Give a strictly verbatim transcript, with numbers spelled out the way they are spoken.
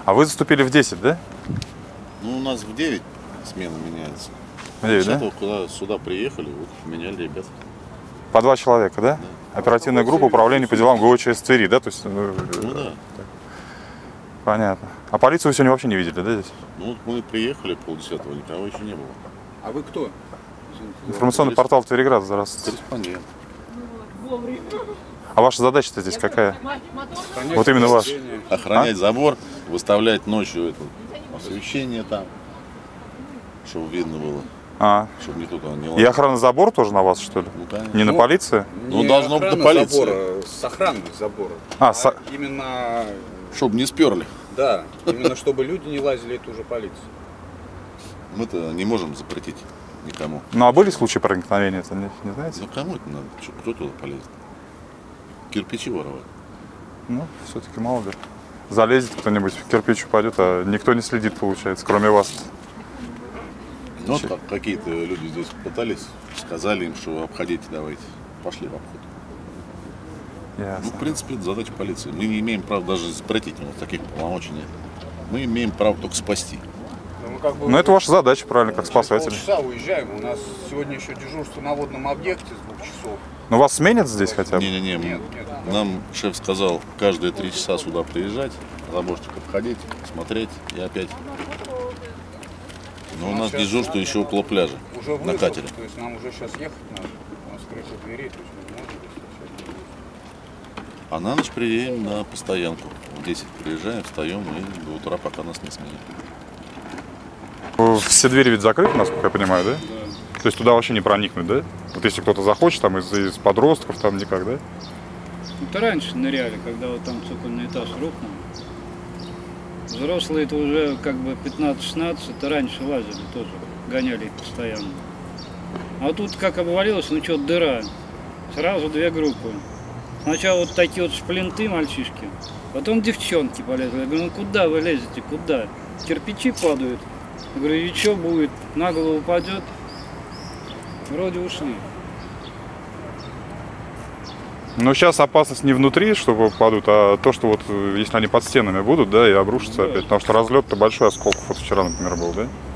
А вы заступили в десять, да? Ну, у нас в девять смена меняется. В девять, да? Куда сюда приехали, вот поменяли ребят. По два человека, да? Да. Оперативная группа управления по делам ГУЧС Твери, да? То есть, ну да. Понятно. А полицию вы сегодня вообще не видели, да, здесь? Ну, вот мы приехали полдесятого, никого еще не было. А вы кто? Информационный портал Твериград, здравствуйте. Корреспондент. А ваша задача-то здесь какая? Охранять Вот именно ваша. Охранять а? забор, выставлять ночью это освещение там, чтобы видно было. А. Чтобы никто там не лазил. И охрана забора тоже на вас, что ли? Ну, конечно. Не на ну, полиции? Ну, должно быть на полиции. Забора, с охраной забора. А, а со... именно... Чтобы не сперли. Да, именно чтобы люди не лазили, это уже полиция. Мы-то не можем запретить никому. Ну, а были случаи проникновения, это не, не знаете? Ну, кому это надо? Кто туда полезет? Кирпичи воровать. Ну, все-таки мало ли. Залезет кто-нибудь, в кирпич упадет, а никто не следит, получается, кроме вас. Ну, вот как, какие-то люди здесь пытались, сказали им, что обходите, давайте. Пошли в обход. Ясно. Ну, в принципе, это задача полиции. Мы не имеем права даже запретить, у нас таких полномочий нет. Мы имеем право только спасти. Ну, как бы, ну это ваша задача, правильно, как спасатель. Полчаса уезжаем, у нас сегодня еще дежурство на водном объекте с двух часов. Ну вас сменят здесь хотя бы? Не-не-не, нет, нет, нам шеф сказал каждые три часа сюда приезжать, заборчик обходить, смотреть и опять. Но у нас дежурство еще около пляжа, уже вызов, на катере. То есть нам уже сейчас ехать надо, у нас крыша дверей, то есть мы не можем сейчас. А на ночь приедем на постоянку. В десять приезжаем, встаем и до утра, пока нас не сменят. Все двери ведь закрыты, насколько я понимаю, да? Да. То есть туда вообще не проникнуть, да? Вот если кто-то захочет, там из, из подростков, там никак, да? Это раньше ныряли, когда вот там цокольный этаж рухнул. Взрослые это уже как бы пятнадцать-шестнадцать, это раньше лазили тоже, гоняли их постоянно. А тут как обвалилось, ну что, дыра. Сразу две группы. Сначала вот такие вот шплинты мальчишки, потом девчонки полезли. Я говорю, ну куда вы лезете, куда? Кирпичи падают. Я говорю, и что будет? На голову упадет? Вроде ушли. Но сейчас опасность не внутри, что падут, а то, что вот если они под стенами будут, да, и обрушатся да. опять. Потому что разлет-то большой, осколков вот вчера, например, был, да?